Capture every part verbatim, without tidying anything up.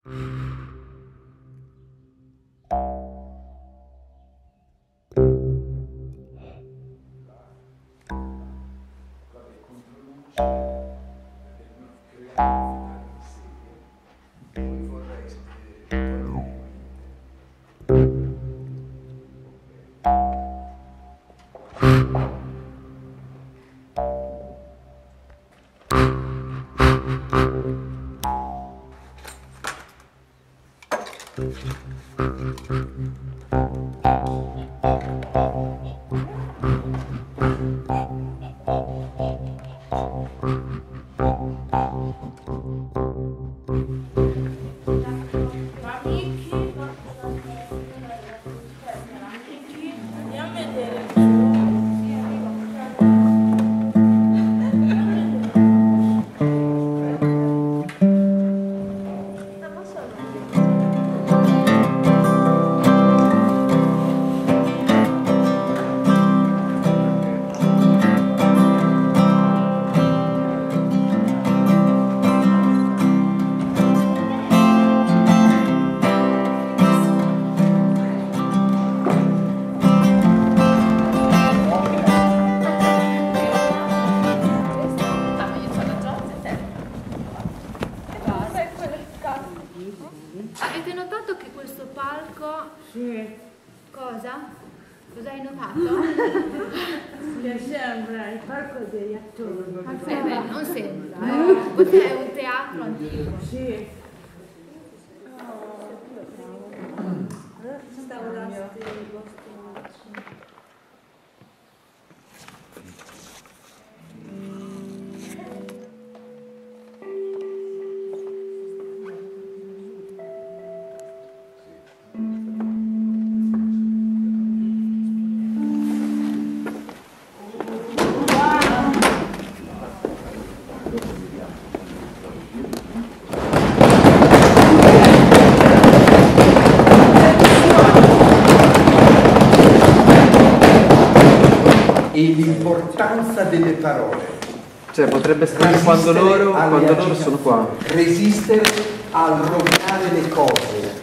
Avete notato che questo palco... Sì. Cosa? Cosa hai notato? Che sembra il palco degli attori. Eh beh, non sembra, eh. Questo è un teatro antico. Sì. Stavo là sti vostri. E l'importanza delle parole. Cioè potrebbe stare quando loro, quando loro sono qua. Resistere al rovinare le cose.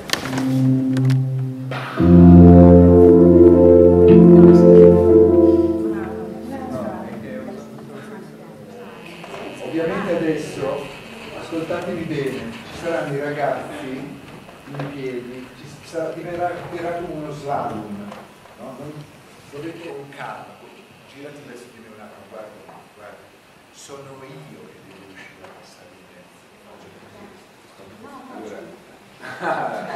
Ovviamente adesso, ascoltatevi bene, ci saranno i ragazzi in piedi, ci sarà, diventerà, diventerà come uno slalom, no? Dovete con calma. Girati verso di me un attimo, guarda, guarda, sono io che devo uscire a passare in mezzo. Allora,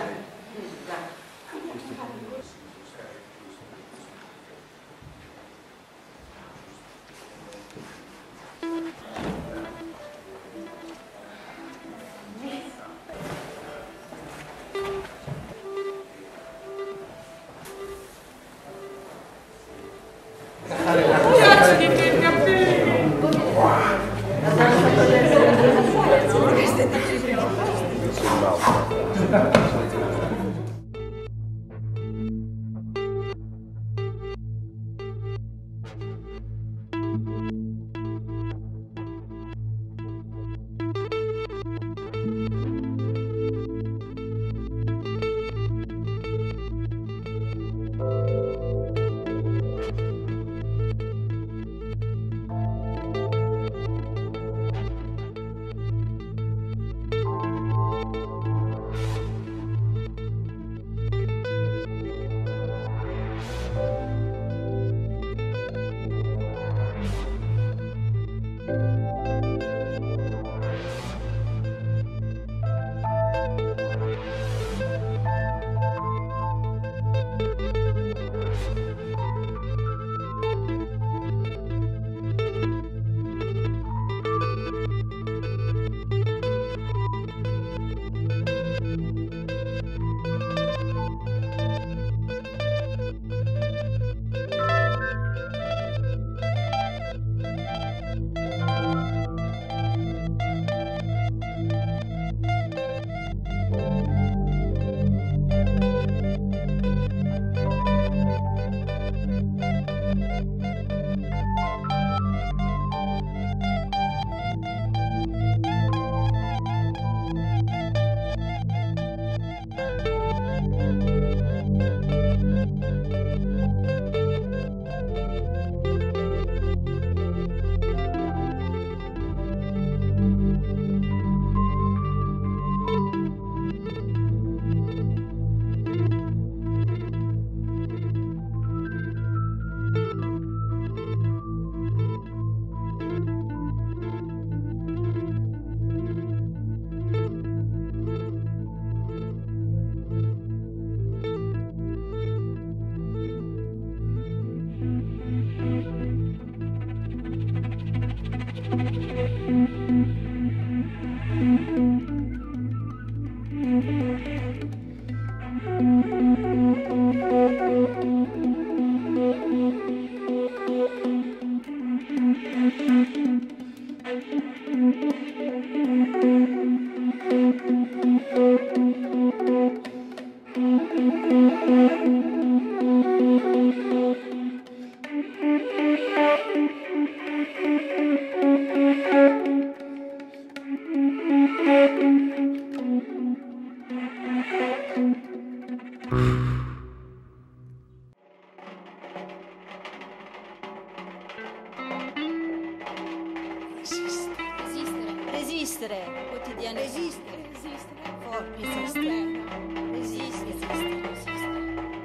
Resistere, quotidiano. Resistere, resistere. Forte, resistere. Resistere, resistere, resistere.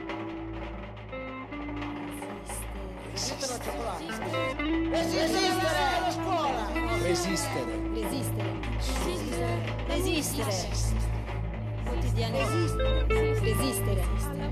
Resistere alla cioccolata. Resistere alla scuola. Resistere. Resistere. Resistere. Resistere. Quotidiano. Resistere. Resistere.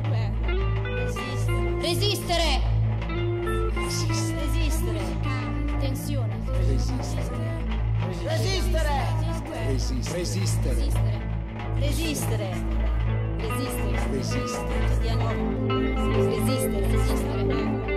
Resistere. Resistere. Tensione. Resistere. Resistere. Resistere. Resistere. Resistere. Resistere. Resistere. Quotidiano. Resistere. Resistere.